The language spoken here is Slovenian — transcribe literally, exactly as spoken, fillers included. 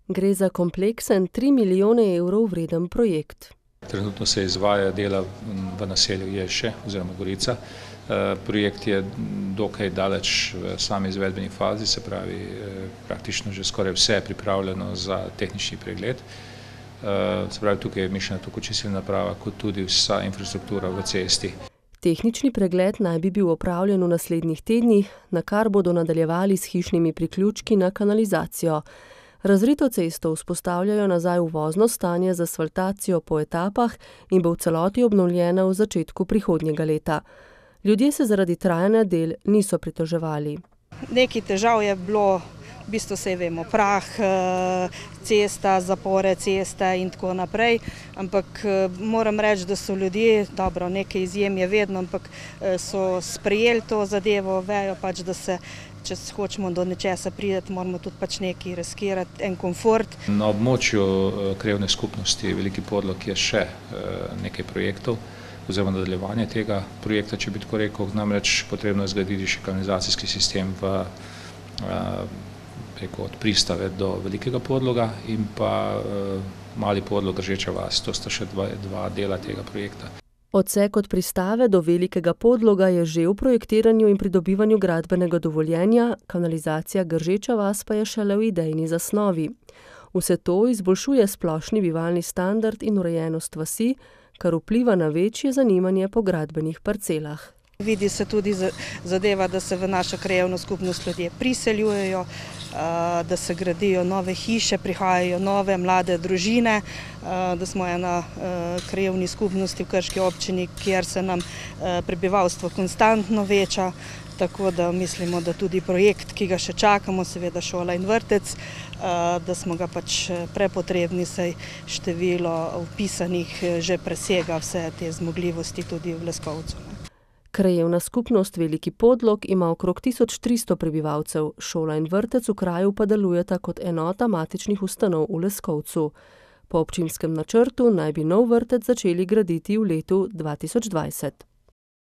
Gre za kompleksen tri milijone evrov vreden projekt. Trenutno se izvaja dela v naselju Jelše oziroma Gorica. Projekt je dokaj daleč v sami izvedbeni fazi, se pravi praktično že skoraj vse je pripravljeno za tehnični pregled. Se pravi, tukaj je mišljena tako čistilna naprava kot tudi vsa infrastruktura v cesti. Tehnični pregled naj bi bil opravljen v naslednjih tednih, na kar bodo nadaljevali s hišnimi priključki na kanalizacijo. Razrito cesto vzpostavljajo nazaj v vozno stanje z asfaltacijo po etapah in bo v celoti obnovljena v začetku prihodnjega leta. Ljudje se zaradi trajanja del niso pritoževali. Nekaj težav je bilo, v bistvu saj vemo, prah, cesta, zapore ceste in tako naprej, ampak moram reči, da so ljudje, dobro, nekaj izjem je vedno, ampak so sprejeli to zadevo, vejo pač, da se, če hočemo do nečesa priti, moramo tudi pač nekaj riskirati, en komfort. Na območju krajevne skupnosti Veliki Podlog je še nekaj projektov, oziroma nadaljevanje tega projekta, če bi tako rekel, namreč potrebno je zgraditi še kanalizacijski sistem v, preko od Pristave do Velikega Podloga in pa Mali Podlog, Ržeča vas. To sta še dva, dva dela tega projekta. Odsek od Pristave do Velikega Podloga je že v projektiranju in pridobivanju gradbenega dovoljenja, kanalizacija Gržeča vas pa je šele v idejni zasnovi. Vse to izboljšuje splošni bivalni standard in urejenost vasi, kar vpliva na večje zanimanje po gradbenih parcelah. Vidi se tudi zadeva, da se v našo krajevno skupnost ljudje priseljujejo, da se gradijo nove hiše, prihajajo nove mlade družine, da smo ena krajevni skupnosti v Krški občini, kjer se nam prebivalstvo konstantno veča, tako da mislimo, da tudi projekt, ki ga še čakamo, seveda šola in vrtec, da smo ga pač prepotrebni, saj število vpisanih že presega vse te zmogljivosti tudi v Leskovcu. Krajevna skupnost Veliki Podlog ima okrog tisoč tristo prebivalcev, šola in vrtec v kraju pa delujeta kot enota matičnih ustanov v Leskovcu. Po občinskem načrtu naj bi nov vrtec začeli graditi v letu dva tisoč dvajset.